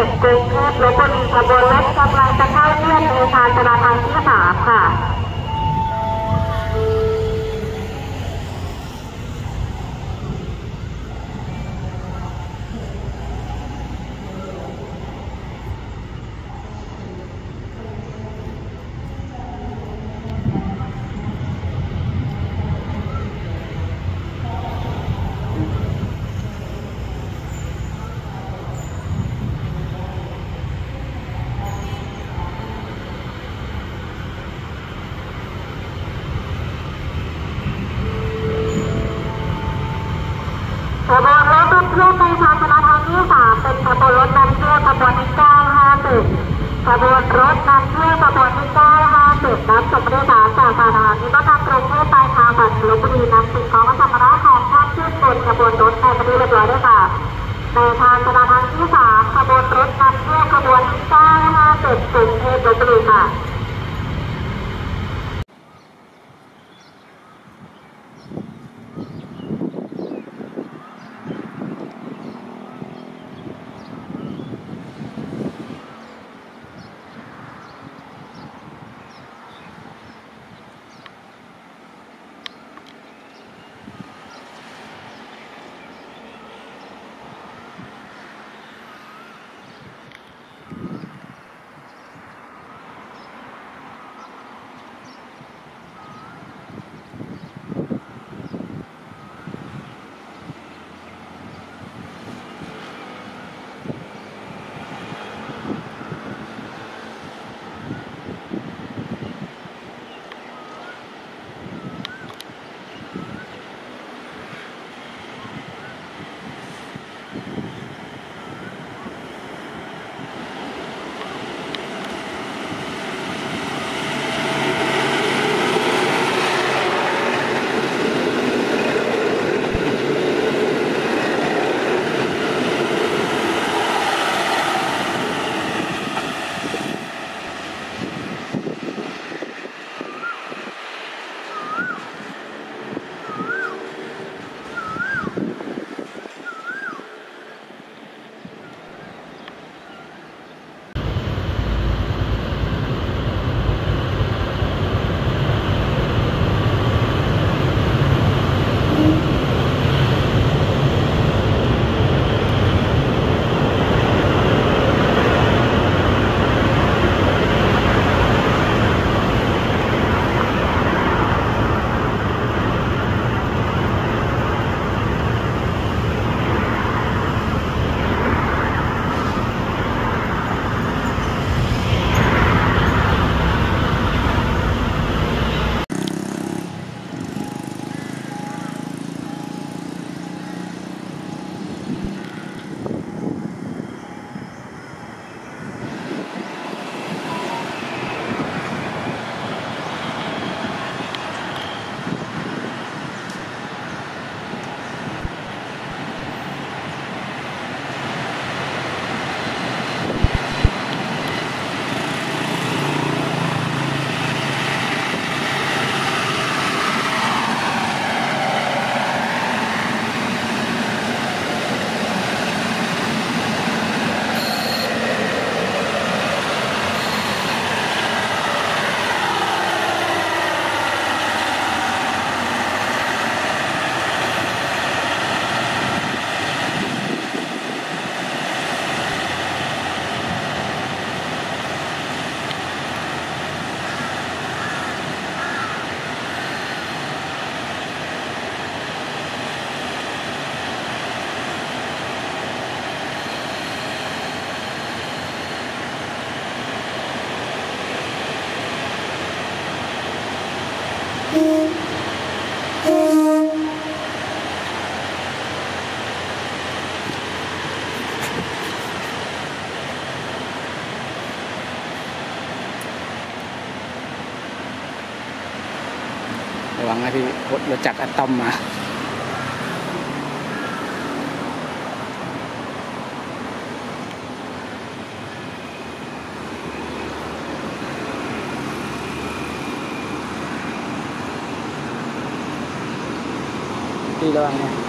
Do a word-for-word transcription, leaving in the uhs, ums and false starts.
จ็ดกรุงเทพลพบุรีขบวนรถกำลังจะเข้าเลียบในชานชาลาทางที่สามค่ะขบวนรถเพื่อนในชานชาลาทางที่สามเป็นขบวนรถนำเที่ยวขบวนที่เก้าห้าสิบขบวนรถนำเที่ยวขบวนที่เก้าห้าสิบรับส่งผู้โดยสารจากสถานีรถไฟกรุงเทพปลายทางฝั่งลพบุรีนำสิ่งของสัมภาระของท่านขึ้นบนขบวนรถในประเทศเรียบร้อยด้วยค่ะในชานชาลาทางที่สามขบวนรถนำเที่ยวขบวนที่เก้าห้าสิบกรุงเทพลพบุรีค่ะระวังนะพี่รถจักรอะตอมมาพี่ระวังนะ